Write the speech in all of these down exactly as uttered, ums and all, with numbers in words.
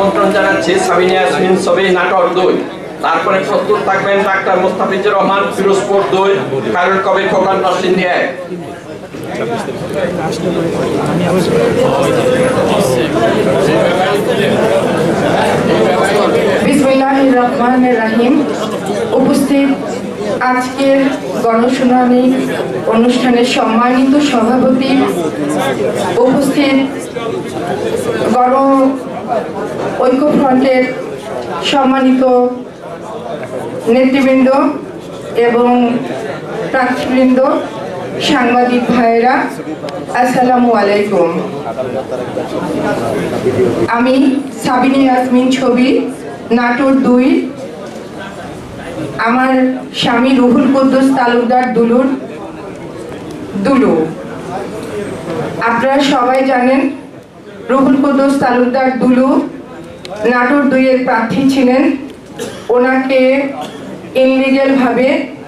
আমন্ত্রণ জানাচ্ছি সাবিনা ইয়াসমিন ছবি নাটক দুই। তারপরে প্রস্তুত থাকবেন ডাক্তার মুস্তাফিজুর রহমান ফিরোজপুর দুই, খায়রুল কবির খোকন নরসিংদী এক। বিসমিল্লাহির রহমানির রহিম। উপস্থিত আজকের গণশুনানি অনুষ্ঠানের সম্মানিত সভাপতি, উপস্থিত গণ ঐক্যফ্রন্টের সম্মানিত নেতৃবৃন্দ এবং প্রার্থীবৃন্দ, সাংবাদিক ভাইয়েরা, আসসালামু আলাইকুম। আমি সাবিনা ইয়াসমিন ছবি নাটোর দুই, আমার স্বামী রুহুল কুদ্দুস তালুকদার দুলুর দুলু। আপনারা সবাই জানেন রুহুল কুদ্দুস তালুকদার দুলু নাটোর দুইয়ের প্রার্থী ছিলেন। ওনাকে ইনলিগ্যাল ভাবে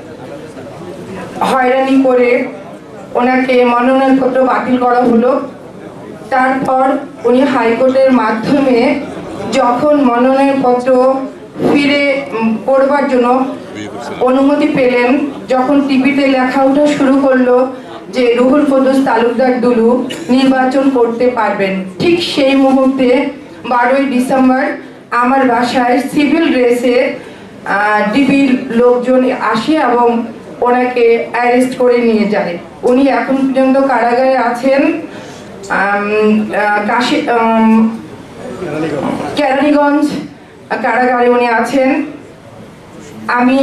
হয়রানি করে ওনাকে মনোনয়নপত্র বাতিল করা হলো। তারপর উনি হাইকোর্টের মাধ্যমে যখন মনোনয়নপত্র ফিরে করবার জন্য অনুমতি পেলেন, যখন টিভিতে লেখা ওঠা শুরু করলো যে রুহুল কুদ্দুস তালুকদার দুলু নির্বাচন করতে পারবেন, ঠিক সেই মুহূর্তে বারোই ডিসেম্বর আমার বাসায় সিভিল ড্রেসে ডিবির লোকজন আসে এবং ওনাকে অ্যারেস্ট করে নিয়ে যায়। উনি এখন পর্যন্ত কারাগারে আছেন, কাশি কেরানীগঞ্জ কারাগারে উনি আছেন। আমি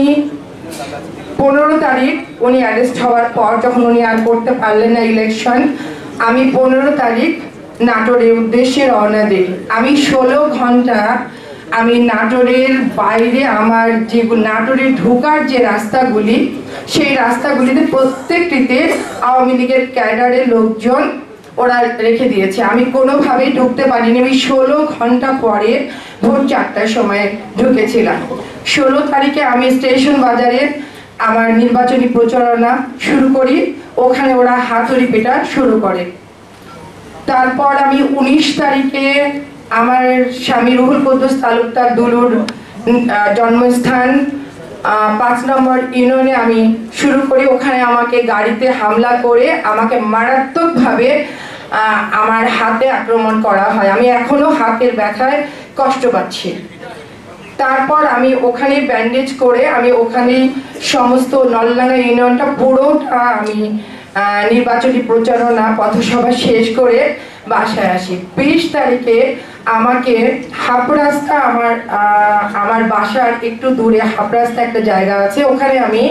পনেরো তারিখ উনি অ্যারেস্ট হওয়ার পর, যখন উনি আর করতে পারলেন না ইলেকশন, আমি পনেরো তারিখ নাটোরের উদ্দেশ্যে রওনা দিই। আমি ষোলো ঘন্টা আমি নাটোরের বাইরে, আমার যে নাটোরে ঢোকার যে রাস্তাগুলি, সেই রাস্তাগুলিতে প্রত্যেকটিতে আওয়ামী লীগের ক্যাডারের লোকজন ওরা রেখে দিয়েছে। আমি কোনোভাবেই ঢুকতে পারিনি। আমি ষোলো ঘন্টা পরে ভোর চারটার সময় ঢুকেছিলাম। ষোলো তারিখে আমি স্টেশন বাজারে আমার নির্বাচনী প্রচারণা শুরু করি, ওখানে ওরা হাতুড়ি পেটা শুরু করে। তারপর আমি উনিশ তারিখে আমার স্বামী রুহুল কুদ্দুস তালুকদার দুলুর জন্মস্থান পাঁচ নম্বর ইউনিয়নে আমি শুরু করি। ওখানে আমাকে গাড়িতে হামলা করে আমাকে মারাত্মকভাবে আমার হাতে আক্রমণ করা হয়। আমি এখনো হাতের ব্যথায় কষ্ট পাচ্ছি। তারপর আমি ওখানে ব্যান্ডেজ করে আমি ওখানে সমস্ত নলডাঙ্গা ইউনিয়নটা পুরোটা আমি নির্বাচনী প্রচারণা পথসভা শেষ করে বাসায় আসি। বিশ তারিখে আমাকে হাফরাস্তা, আমার আমার বাসার একটু দূরে হাফরাস্তা একটা জায়গা আছে, ওখানে আমি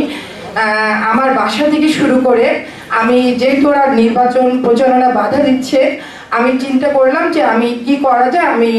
আমার বাসা থেকে শুরু করে আমি যেহেতু ওরা নির্বাচন প্রচারণা বাধা দিচ্ছে, আমি চিন্তা করলাম যে আমি কি করা যায়, আমি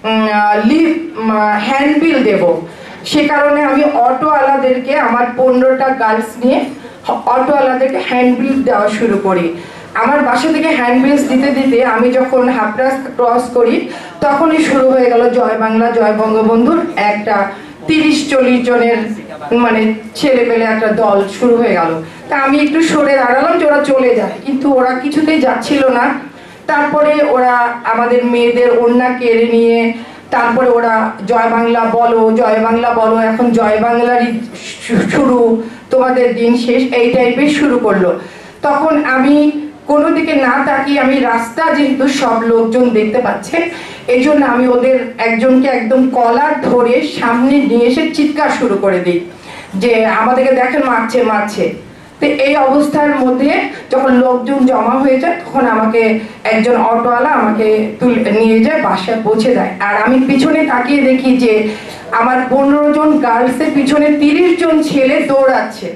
লিভ হ্যান্ডবিল দেব। সে কারণে আমি অটোওয়ালাদেরকে, আমার পনেরোটা গার্লস নিয়ে অটোওয়ালাদেরকে হ্যান্ডবিল দেওয়া শুরু করি। আমার বাসা থেকে হ্যান্ডবিলস দিতে দিতে আমি যখন হাফ রাস্তা ক্রস করি, তখনই শুরু হয়ে গেল জয় বাংলা জয় বঙ্গবন্ধুর একটা তিরিশ চল্লিশ জনের মানে ছেলে পেলে একটা দল শুরু হয়ে গেল। তা আমি একটু সরে দাঁড়ালাম যে ওরা চলে যায়, কিন্তু ওরা কিছুতেই যাচ্ছিল না। তারপরে ওরা আমাদের মেয়েদের ওড়না কেড়ে নিয়ে, তারপরে ওরা জয় বাংলা বলো জয় বাংলা বলো, এখন জয় বাংলারই শুরু, তোমাদের দিন শেষ, এই টাইপের শুরু করলো। তখন আমি কোনো দিকে না তাকিয়ে, আমি রাস্তা যেহেতু সব লোকজন দেখতে পাচ্ছে, এই জন্য আমি ওদের একজনকে একদম কলার ধরে সামনে নিয়ে এসে চিৎকার শুরু করে দিই যে আমাদেরকে দেখেন মারছে মারছে। তো এই অবস্থার মধ্যে যখন লোকজন জমা হয়ে যায়, তখন আমাকে একজন অটোওয়ালা আমাকে তুলে নিয়ে যায়, বাসায় পৌঁছে দেয়। আর আমি পিছনে তাকিয়ে দেখি যে আমার পনেরো জন গার্লসের পিছনে তিরিশ জন ছেলে দৌড়াচ্ছে।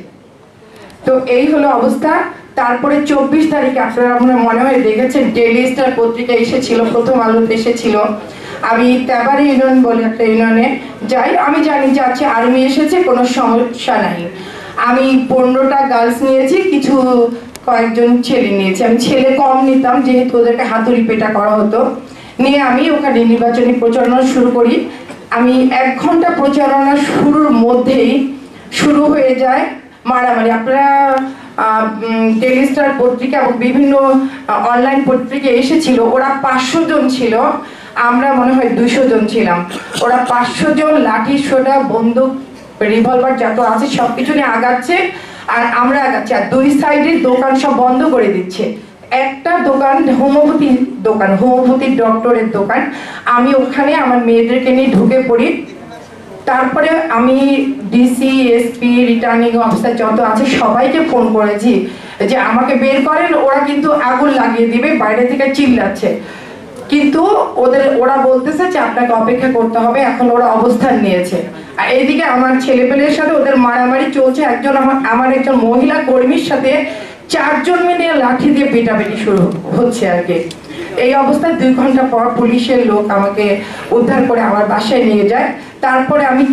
তো এই হলো অবস্থা। তারপরে চব্বিশ তারিখে আপনারা আপনার মনে হয় দেখেছেন, ডেইলি স্টার পত্রিকা এসেছিল, প্রথম আলোতে এসেছিল। আমি তেবারি ইউনিয়ন বলে একটা ইউনিয়নে যাই, আমি জানি যে আছে আর্মি এসেছে, কোনো সমস্যা নাই। আমি পনেরোটা গার্লস নিয়েছি, কিছু কয়েকজন ছেলে নিয়েছি। আমি ছেলে কম নিতাম যেহেতু ওদেরকে হাতুড়ি পেটা করা হতো। নিয়ে আমি ওখানে নির্বাচনী প্রচারণা শুরু করি। আমি এক ঘন্টা প্রচারণা শুরুর মধ্যেই শুরু হয়ে যায় মারামারি। আপনারা ডেইলি স্টার পত্রিকা এবং বিভিন্ন অনলাইন পত্রিকা এসেছিল, ওরা পাঁচশো জন ছিল। আমরা মনে হয় দুইশো জন ছিলাম, ওরা পাঁচশো জন লাঠি সোটা বন্দুক রিভলভার যত আছে সবকিছু নিয়ে আগাচ্ছে আর আমরা আগাচ্ছি, আর দুই সাইডের দোকান সব বন্ধ করে দিচ্ছে। একটা দোকান হোমিওপ্যাথি দোকান, হোমিওপ্যাথি ডক্টরের দোকান, আমি ওখানে আমার মেয়েদেরকে নিয়ে ঢুকে পড়ি। তারপরে আমি ডিসি, এসপি, রিটার্নিং অফিসার যত আছে সবাইকে ফোন করেছি যে আমাকে বের করেন, ওরা কিন্তু আগুন লাগিয়ে দিবে, বাইরে থেকে চিল্লাচ্ছে। কিন্তু ওদের ওরা বলতেছে যে আপনাকে অপেক্ষা করতে হবে, এখন ওরা অবস্থান নিয়েছে। আর এইদিকে আমার ছেলেপেলের সাথে ওদের মারামারি চলছে, একজন আমার আমার একজন মহিলা কর্মীর সাথে চারজন মিলে লাঠি দিয়ে পেটাপেটি শুরু হচ্ছে আর কি। এই অবস্থায় দুই ঘন্টা পর পুলিশের লোক আমাকে উদ্ধার করে আমার বাসায় নিয়ে যায়। তারপরে আমি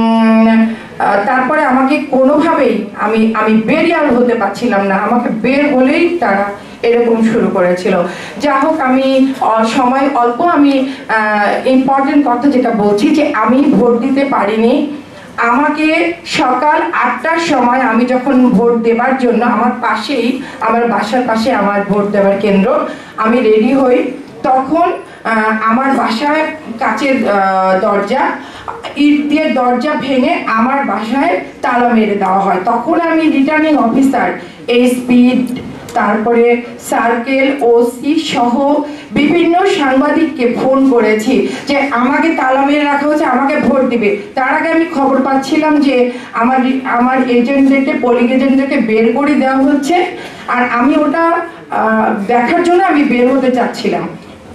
তারপরে আমাকে কোনোভাবেই আমি আমি বেরিয়ে আর হতে পারছিলাম না, আমাকে বের হলেই তারা এরকম শুরু করেছিল। যা হোক, আমি সময় অল্প, আমি ইম্পর্টেন্ট কথা যেটা বলছি যে আমি ভোট দিতে পারিনি। আমাকে সকাল আটটার সময় আমি যখন ভোট দেবার জন্য, আমার পাশেই আমার বাসার পাশে আমার ভোট দেওয়ার কেন্দ্র, আমি রেডি হই, তখন আমার বাসায় কাচের দরজা, ইট দিয়ে দরজা ভেঙে আমার বাসায় তালা মেরে দেওয়া হয়। তখন আমি রিটার্নিং অফিসার, এসপি, তারপরে সার্কেল, ওসি সহ বিভিন্ন সাংবাদিককে ফোন করেছি যে আমাকে তালা মেরে রাখা হচ্ছে, আমাকে ভোট দিবে। তার আগে আমি খবর পাচ্ছিলাম যে আমার আমার এজেন্টদেরকে, পোলিং এজেন্টদেরকে বের করে দেওয়া হচ্ছে, আর আমি ওটা দেখার জন্য আমি বের হতে চাচ্ছিলাম।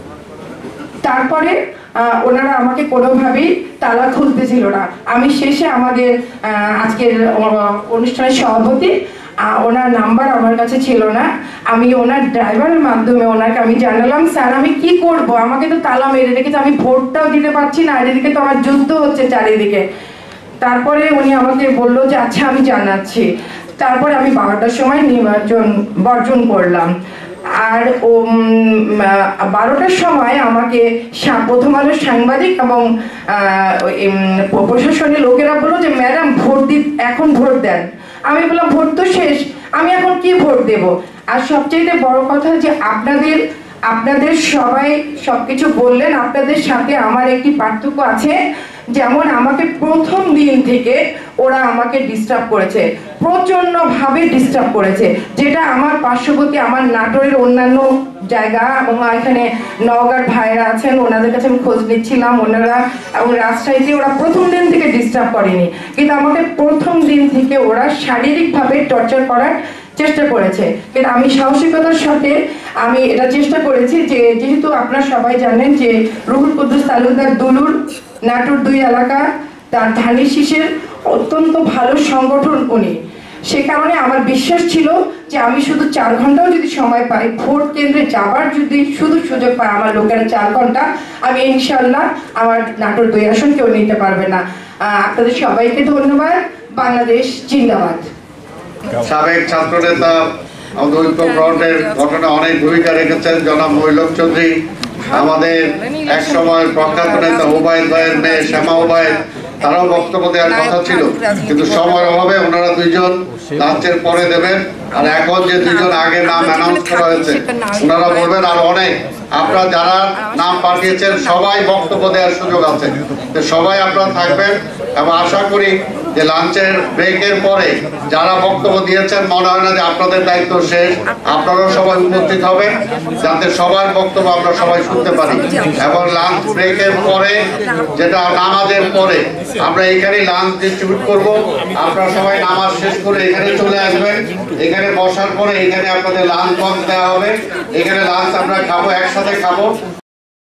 তারপরে ওনারা আমাকে কোনোভাবেই তালা খুলতেছিল না। আমি শেষে আমাদের আজকের অনুষ্ঠানের সভাপতি, ওনার নাম্বার আমার কাছে ছিল না, আমি ওনার ড্রাইভারের মাধ্যমে ওনাকে আমি জানালাম, স্যার আমি কি করব, আমাকে তো তালা মেরে রেখেছে, আমি ভোটটাও দিতে পারছি না, আর এদিকে তো আমার যুদ্ধ হচ্ছে চারিদিকে। তারপরে উনি আমাকে বললো যে আচ্ছা আমি জানাচ্ছি। তারপরে আমি বারোটার সময় নির্বাচন বর্জন করলাম। আর ও বারোটার সময় আমাকে প্রথম আলোর সাংবাদিক এবং প্রশাসনের লোকেরা বললো যে ম্যাডাম ভোট দি এখন ভোট দেন। আমি বললাম ভোট তো শেষ, আমি এখন কি ভোট দেব। আর সবচেয়ে বড় কথা যে আপনাদের আপনাদের সবাই সবকিছু বললেন, আপনাদের সাথে আমার একটি পার্থক্য আছে। যেমন আমাকে প্রথম দিন থেকে ওরা আমাকে ডিস্টার্ব করেছে, প্রচন্ড ভাবে ডিস্টার্ব করেছে, যেটা আমার পার্শ্ববর্তী আমার নাটোরের অন্যান্য জায়গা এবং এখানে নওগাঁর ভাইরা আছেন, ওনাদের কাছে আমি খোঁজ নিচ্ছিলাম, ওনারা এবং রাজশাহীতে ওরা প্রথম দিন থেকে ডিস্টার্ব করেনি, কিন্তু আমাকে প্রথম দিন থেকে ওরা শারীরিকভাবে টর্চার করার চেষ্টা করেছে। কিন্তু আমি সাহসিকতার সাথে আমি এটা চেষ্টা করেছি যে যেহেতু আপনারা সবাই জানেন যে রুহুল কুদ্দুস তালুকদার দুলুর নাটোর দুই এলাকা, তার ধানি শীষের অত্যন্ত ভালো সংগঠন উনি, সে কারণে আমার বিশ্বাস ছিল যে আমি শুধু চার ঘন্টাও যদি সময় পাই, ভোট কেন্দ্রে যাবার যদি শুধু সুযোগ পাই আমার লোকেরা চার ঘন্টা, আমি ইনশাল্লাহ আমার নাটোর দুই আসন কেউ নিতে পারবে না। আপনাদের সবাইকে ধন্যবাদ। বাংলাদেশ জিন্দাবাদ। সাবেক ছাত্র নেতা ঐক্য ফ্রন্টের ঘটনা অনেক ভূমিকা রেখেছেন জনাব মহিলক চৌধুরী, আমাদের এক সময় প্রখ্যাত নেতা ওবায়দ ভাইয়ের মেয়ে শ্যামা ওবায়দ, তারাও বক্তব্য দেওয়ার কথা ছিল, কিন্তু সময়ের অভাবে ওনারা দুইজন লাঞ্চের পরে দেবেন। আর এখন যে দুইজন আগে নাম অ্যানাউন্স করা হয়েছে ওনারা বলবেন, আর অনেক আপনারা যারা নাম পাঠিয়েছেন সবাই বক্তব্য দেওয়ার সুযোগ আছে, সবাই আপনারা থাকবেন। এবং আশা করি যে লাঞ্চের ব্রেকের পরে যারা বক্তব্য দিয়েছেন মনে হয় না যে আপনাদের দায়িত্ব শেষ, আপনারাও সবাই উপস্থিত হবেন যাতে সবার বক্তব্য আমরা সবাই শুনতে পারি। এবং লাঞ্চ ব্রেকের পরে যেটা নামাজের পরে আমরা এখানে লাঞ্চ ডিস্ট্রিবিউট করব, আপনারা সবাই নামাজ শেষ করে এখানে চলে আসবেন, এখানে বসার পরে এখানে আপনাদের লাঞ্চ বক্স দেওয়া হবে, এখানে লাঞ্চ আমরা খাবো, একসাথে খাবো।